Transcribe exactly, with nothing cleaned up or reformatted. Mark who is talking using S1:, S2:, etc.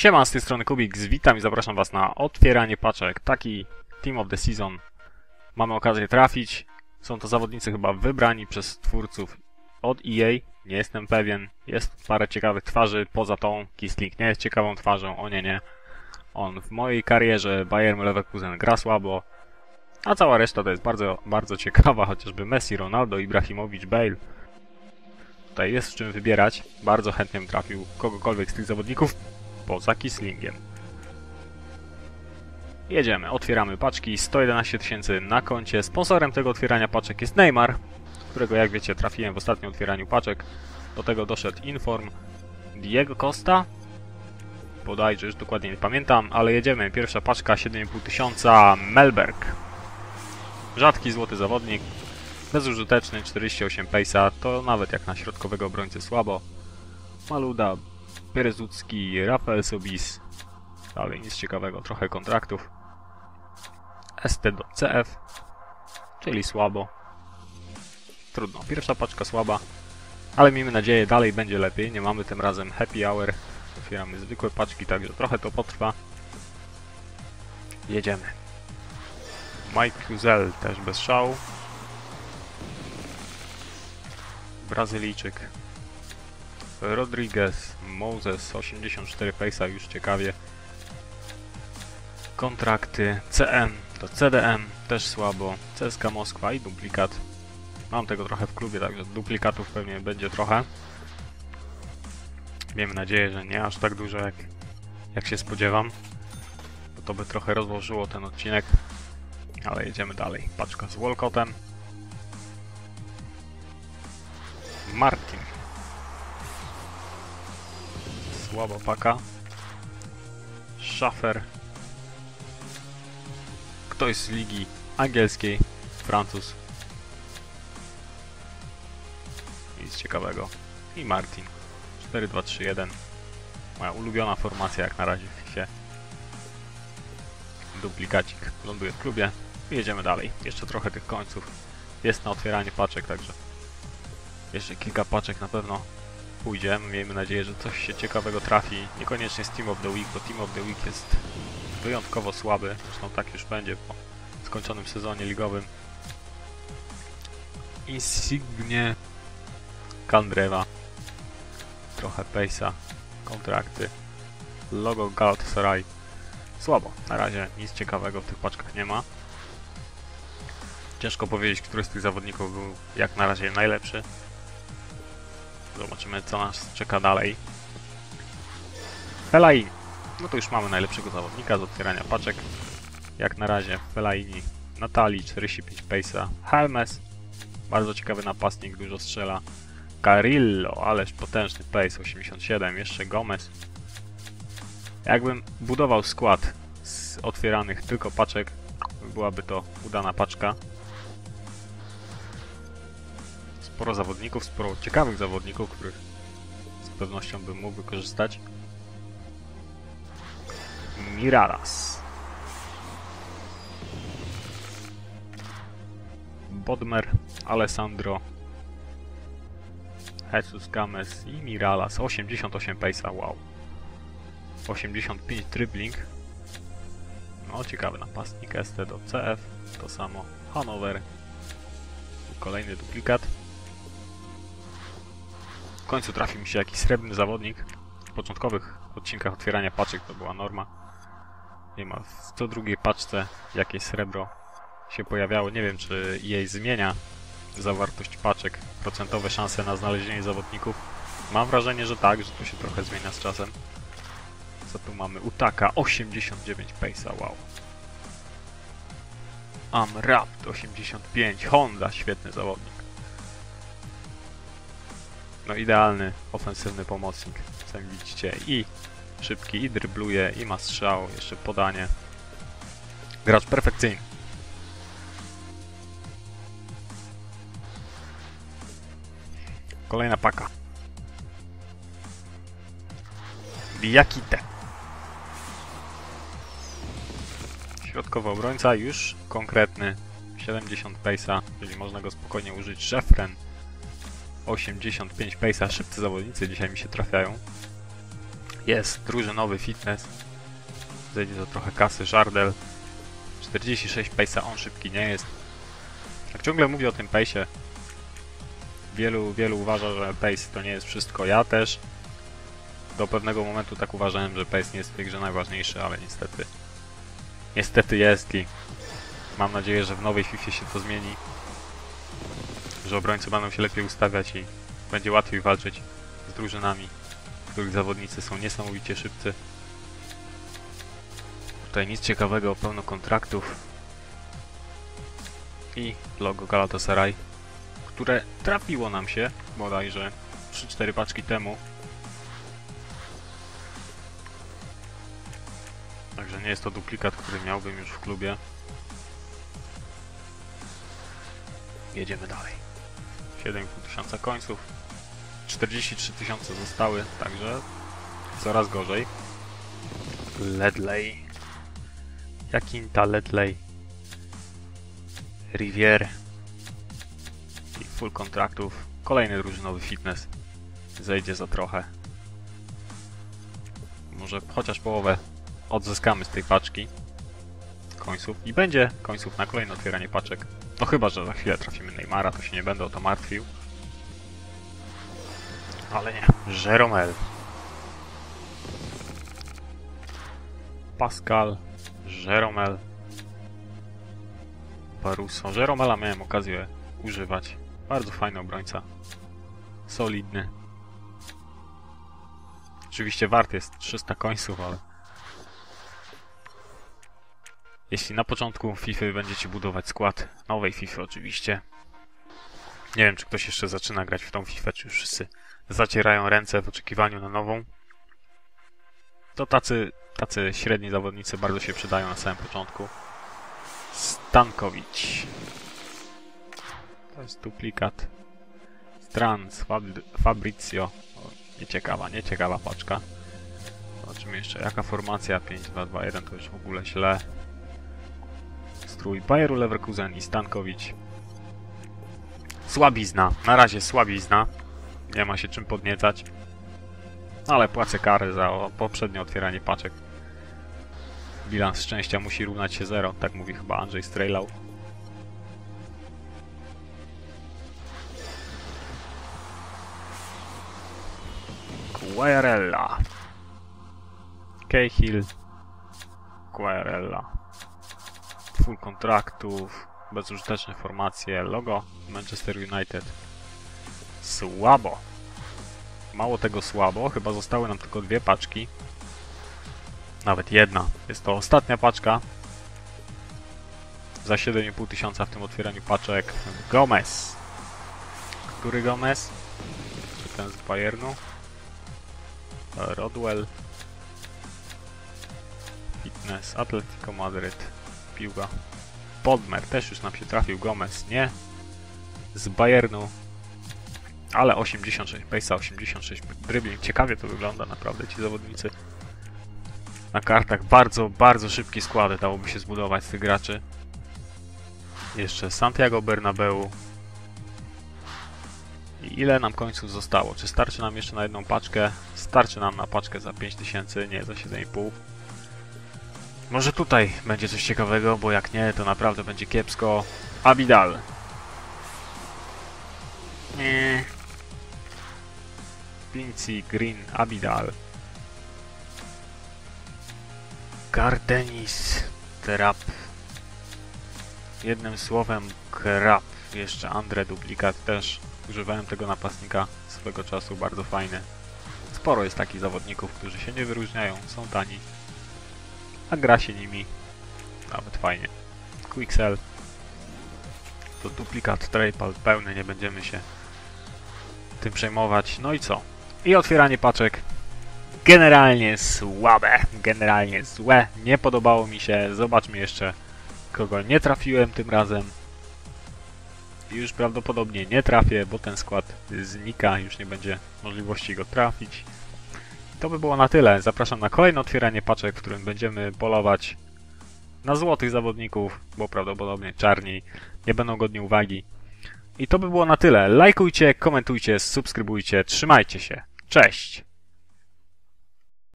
S1: Siema, z tej strony Kubiks, witam i zapraszam was na otwieranie paczek. Taki Team of the Season mamy okazję trafić. Są to zawodnicy chyba wybrani przez twórców od E A, nie jestem pewien. Jest parę ciekawych twarzy, poza tą Kissling nie jest ciekawą twarzą, o nie, nie. On w mojej karierze Bayern Leverkusen gra słabo, a cała reszta to jest bardzo, bardzo ciekawa, chociażby Messi, Ronaldo, Ibrahimowicz, Bale. Tutaj jest w czym wybierać, bardzo chętnie bym trafił kogokolwiek z tych zawodników, poza Kisslingiem. Jedziemy, otwieramy paczki, sto jedenaście tysięcy na koncie. Sponsorem tego otwierania paczek jest Neymar, którego jak wiecie trafiłem w ostatnim otwieraniu paczek. Do tego doszedł Inform Diego Costa, bodajże już dokładnie nie pamiętam, ale jedziemy. Pierwsza paczka, siedem i pół tysiąca, Mellberg. Rzadki złoty zawodnik, bezużyteczny, czterdzieści osiem pace'a, to nawet jak na środkowego obrońcę słabo. Maluda, Berezucki, Rafael Sobis, dalej nic ciekawego, trochę kontraktów. S T do C F, czyli słabo. Trudno, pierwsza paczka słaba, ale miejmy nadzieję dalej będzie lepiej. Nie mamy tym razem happy hour, otwieramy zwykłe paczki, także trochę to potrwa. Jedziemy. Mike Kuzel też bez szału. Brazylijczyk. Rodriguez, Moses, osiemdziesiąt cztery pace'a, już ciekawie. Kontrakty C M do C D M, też słabo. C S K A Moskwa i duplikat. Mam tego trochę w klubie, także duplikatów pewnie będzie trochę. Miejmy nadzieję, że nie aż tak dużo jak, jak się spodziewam. Bo to by trochę rozłożyło ten odcinek. Ale jedziemy dalej. Paczka z Walcottem. Martin. Słaba paka. Schaffer. Ktoś z ligi angielskiej. Francuz. Nic ciekawego. I Martin. cztery dwa trzy jeden. Moja ulubiona formacja jak na razie w FIFA. Duplikacik ląduje w klubie. I jedziemy dalej. Jeszcze trochę tych końców jest na otwieranie paczek, także jeszcze kilka paczek na pewno pójdzie. Miejmy nadzieję, że coś się ciekawego trafi. Niekoniecznie z Team of the Week, bo Team of the Week jest wyjątkowo słaby. Zresztą tak już będzie po skończonym sezonie ligowym. Insigne, Kandrewa, trochę pace'a, kontrakty, logo Galatasaray. Słabo. Na razie nic ciekawego w tych paczkach nie ma. Ciężko powiedzieć, który z tych zawodników był jak na razie najlepszy. Zobaczymy, co nas czeka dalej. Fellaini. No to już mamy najlepszego zawodnika z otwierania paczek. Jak na razie Fellaini, Natali, czterdzieści pięć pace'a, Helmes. Bardzo ciekawy napastnik, dużo strzela. Carillo, ależ potężny pace, osiemdziesiąt siedem. Jeszcze Gomez. Jakbym budował skład z otwieranych tylko paczek, byłaby to udana paczka. Sporo zawodników, sporo ciekawych zawodników, których z pewnością bym mógł wykorzystać. Miralas. Bodmer, Alessandro, Jesus Gomez i Miralas. osiemdziesiąt osiem pace'a, wow. osiemdziesiąt pięć dribbling. No, ciekawy napastnik. S T do C F, to samo. Hanover. I kolejny duplikat. W końcu trafi mi się jakiś srebrny zawodnik. W początkowych odcinkach otwierania paczek to była norma. Nie ma w co drugiej paczce jakieś srebro się pojawiało. Nie wiem, czy E A zmienia zawartość paczek, procentowe szanse na znalezienie zawodników. Mam wrażenie, że tak, że to się trochę zmienia z czasem. Co tu mamy? Utaka, osiemdziesiąt dziewięć pace'a, wow. Amrabat, osiemdziesiąt pięć, Honda, świetny zawodnik. No idealny, ofensywny pomocnik, sami widzicie. I szybki, i drybluje, i ma strzał, jeszcze podanie. Gracz perfekcyjny. Kolejna paka. Diakite. Środkowy obrońca, już konkretny. siedemdziesiąt pace'a, czyli można go spokojnie użyć. Szefren. osiemdziesiąt pięć pace'a, szybcy zawodnicy dzisiaj mi się trafiają. Jest drużynowy fitness. Zejdzie to trochę kasy. Żardel. czterdzieści sześć pace'a, on szybki nie jest. Jak ciągle mówię o tym pace'ie, wielu, wielu uważa, że pace to nie jest wszystko. Ja też do pewnego momentu tak uważałem, że pace nie jest w tej grze najważniejszy, ale niestety niestety jest i mam nadzieję, że w nowej FIFA się to zmieni. Że obrońcy będą się lepiej ustawiać i będzie łatwiej walczyć z drużynami, których zawodnicy są niesamowicie szybcy. Tutaj nic ciekawego, pełno kontraktów i logo Galatasaray, które trafiło nam się bodajże trzy cztery paczki temu. Także nie jest to duplikat, który miałbym już w klubie. Jedziemy dalej. siedem i pół tysiąca końców. czterdzieści trzy tysiące zostały, także coraz gorzej. Ledley. Jakinta Ledley. Rivière. I full kontraktów. Kolejny drużynowy fitness. Zejdzie za trochę. Może chociaż połowę odzyskamy z tej paczki końców. I będzie końców na kolejne otwieranie paczek. No chyba, że za chwilę trafimy Neymara, to się nie będę o to martwił. Ale nie. Jeromel. Pascal. Jeromel. Baruso. Jeromela miałem okazję używać. Bardzo fajny obrońca. Solidny. Oczywiście wart jest trzysta końców, ale jeśli na początku FIFA będziecie budować skład nowej FIFA oczywiście. Nie wiem, czy ktoś jeszcze zaczyna grać w tą FIFA, czy już wszyscy zacierają ręce w oczekiwaniu na nową. To tacy, tacy średni zawodnicy bardzo się przydają na samym początku. Stankowicz. To jest duplikat. Strans, Fab Fabrizio. O, nieciekawa, nieciekawa paczka. Zobaczymy jeszcze jaka formacja. pięć dwa dwa jeden to już w ogóle źle. Strój Bayeru Leverkusen i Stankowicz. Słabizna. Na razie słabizna. Nie ma się czym podniecać. Ale płacę karę za poprzednie otwieranie paczek. Bilans szczęścia musi równać się zero. Tak mówi chyba Andrzej Strejlał. Quagliarella. Cahill. Quagliarella. Full kontraktów. Bezużyteczne formacje. Logo Manchester United. Słabo. Mało tego słabo. Chyba zostały nam tylko dwie paczki. Nawet jedna. Jest to ostatnia paczka. Za siedem i pół tysiąca w tym otwieraniu paczek. Gomez. Który Gomez? Czy ten z Bayernu? Rodwell. Fitness. Atletico Madryt. Piłka. Podmer. Też już nam się trafił. Gomez. Nie. Z Bayernu. Ale osiemdziesiąt sześć pace'a, osiemdziesiąt sześć dribbling. Ciekawie to wygląda naprawdę. Ci zawodnicy na kartach. Bardzo, bardzo szybkie składy dałoby się zbudować z tych graczy. Jeszcze Santiago Bernabeu. I ile nam końców zostało? Czy starczy nam jeszcze na jedną paczkę? Starczy nam na paczkę za pięć tysięcy, nie za siedem i pół. Może tutaj będzie coś ciekawego, bo jak nie, to naprawdę będzie kiepsko. Abidal. Nie. Pincy, Green, Abidal. Gardenis, Trap. Jednym słowem, Krap. Jeszcze Andre duplikat też. Używałem tego napastnika swego czasu, bardzo fajny. Sporo jest takich zawodników, którzy się nie wyróżniają, są tani, a gra się nimi nawet fajnie. Quixel. To duplikat, trapal pełny, nie będziemy się tym przejmować. No i co? I otwieranie paczek. Generalnie słabe, generalnie złe, nie podobało mi się. Zobaczmy jeszcze, kogo nie trafiłem tym razem. Już prawdopodobnie nie trafię, bo ten skład znika, już nie będzie możliwości go trafić. To by było na tyle. Zapraszam na kolejne otwieranie paczek, w którym będziemy polować na złotych zawodników, bo prawdopodobnie czarni nie będą godni uwagi. I to by było na tyle. Lajkujcie, komentujcie, subskrybujcie, trzymajcie się. Cześć!